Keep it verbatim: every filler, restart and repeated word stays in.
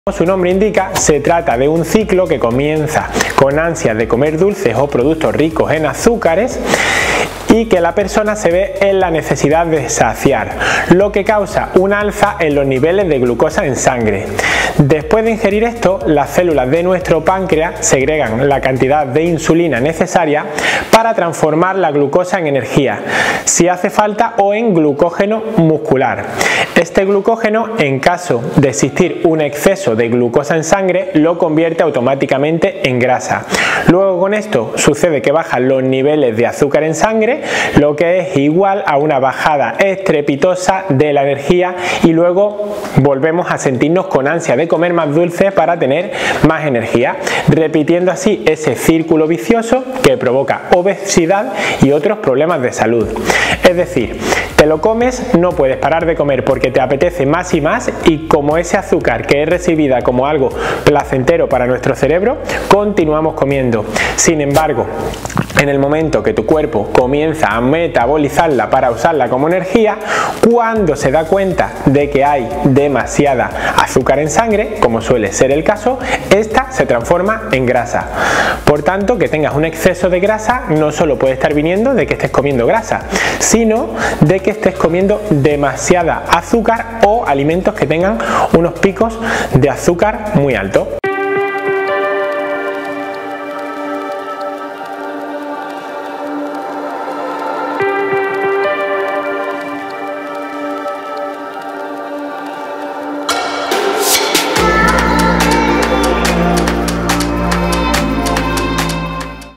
Como su nombre indica, se trata de un ciclo que comienza con ansias de comer dulces o productos ricos en azúcares y que la persona se ve en la necesidad de saciar, lo que causa un alza en los niveles de glucosa en sangre. Después de ingerir esto, las células de nuestro páncreas segregan la cantidad de insulina necesaria para transformar la glucosa en energía, si hace falta, o en glucógeno muscular. Este glucógeno, en caso de existir un exceso de glucosa en sangre, lo convierte automáticamente en grasa. Luego con esto sucede que bajan los niveles de azúcar en sangre, lo que es igual a una bajada estrepitosa de la energía, y luego volvemos a sentirnos con ansia de comer más dulce para tener más energía, repitiendo así ese círculo vicioso que provoca obesidad y otros problemas de salud. Es decir, te lo comes, no puedes parar de comer porque te apetece más y más, y como ese azúcar que es recibida como algo placentero para nuestro cerebro, continuamos comiendo. Sin embargo, en el momento que tu cuerpo comienza a metabolizarla para usarla como energía, cuando se da cuenta de que hay demasiada azúcar en sangre, como suele ser el caso, esta se transforma en grasa. Por tanto, que tengas un exceso de grasa no solo puede estar viniendo de que estés comiendo grasa, sino de que estés comiendo demasiada azúcar o alimentos que tengan unos picos de azúcar muy altos.